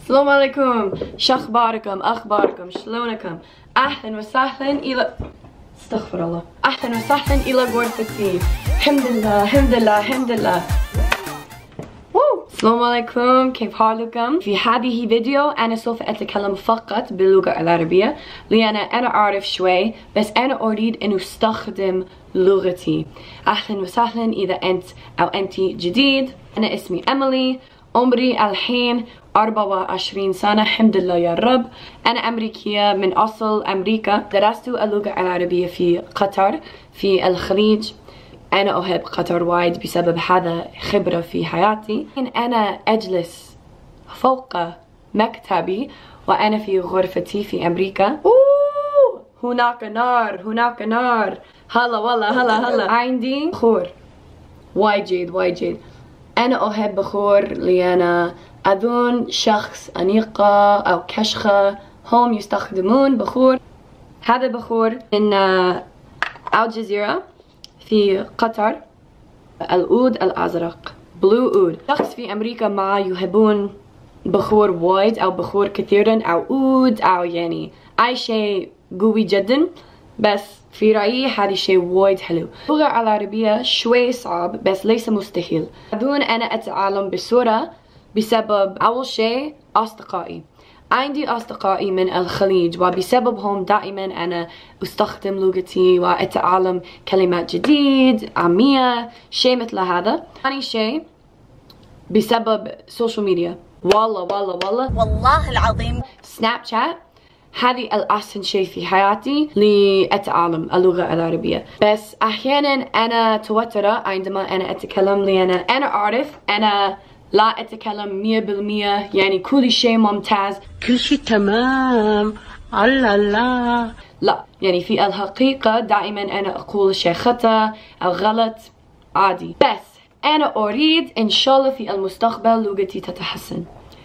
السلام عليكم، شخباركم اخباركم شلونكم؟ اهلا وسهلا الى استغفر الله، اهلا وسهلا الى غرفتي. الحمد لله الحمد لله الحمد لله. السلام عليكم، كيف حالكم؟ في هذه فيديو أنا سوف أتكلم فقط باللغة العربية لأن أنا أعرف شوي، بس أنا أريد أن أستخدم لغتي. أهلا وسهلا إذا أنت أو أنت جديد. أنا اسمي أميلي، عمري الحين 24 سنة الحمد لله يا رب. أنا أمريكية من أصل أمريكا. درست اللغة العربية في قطر في الخليج. أنا أحب قطر وايد بسبب هذا خبرة في حياتي. أنا أجلس فوق مكتبي وأنا في غرفتي في أمريكا. هناك نار هناك نار. هلا والله هلا هلا. عندي بخور وايد جيد وايد جيد. أنا أحب بخور لأن أظن شخص أنيقة أو كشخة هم يستخدمون بخور. هذا بخور من الجزيرة في قطر، العود الأزرق بلو عود. شخص في أمريكا ما يحبون بخور وايد أو بخور كثيرا أو عود أو يعني أي شيء قوي جدا، بس في رأيي هذا شيء وايد حلو. اللغة العربية شوي صعب بس ليس مستحيل. أظن أنا أتعلم بسرعة بسبب أول شيء أصدقائي. عندي أصدقائي من الخليج وبسببهم دائما أنا أستخدم لغتي وأتعلم كلمات جديد عامية شيء مثل هذا. ثاني شيء بسبب السوشيال ميديا. والله العظيم سناب شات هذه الأحسن شيء في حياتي لأتعلم اللغة العربية. بس أحيانا أنا توتر عندما أنا أتكلم لأن أنا أعرف أنا لا أتكلم 100%، يعني كل شيء ممتاز كل شيء تمام لا، يعني في الحقيقة دائما أنا أقول شيء خطأ أو غلط عادي. بس أنا أريد إن شاء الله في المستقبل لغتي تتحسن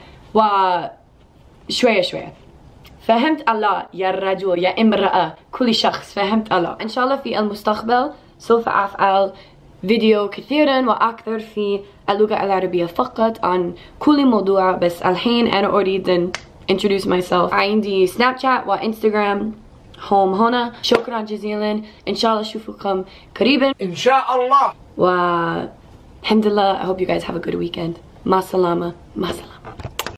وشوية شوية. فهمت الله يا رجل يا امرأة كل شخص، فهمت الله. إن شاء الله في المستقبل سوف أفعل فيديو كثيرا وأكثر في اللغة العربية فقط عن كل موضوع، بس الحين أنا أريد أن introduce myself. عندي سناب شات وإنستغرام هم هنا. شكرا جزيلا، إن شاء الله أشوفكم قريبا إن شاء الله. والحمد لله. I hope you guys have a good weekend. مع السلامة. مع السلامة.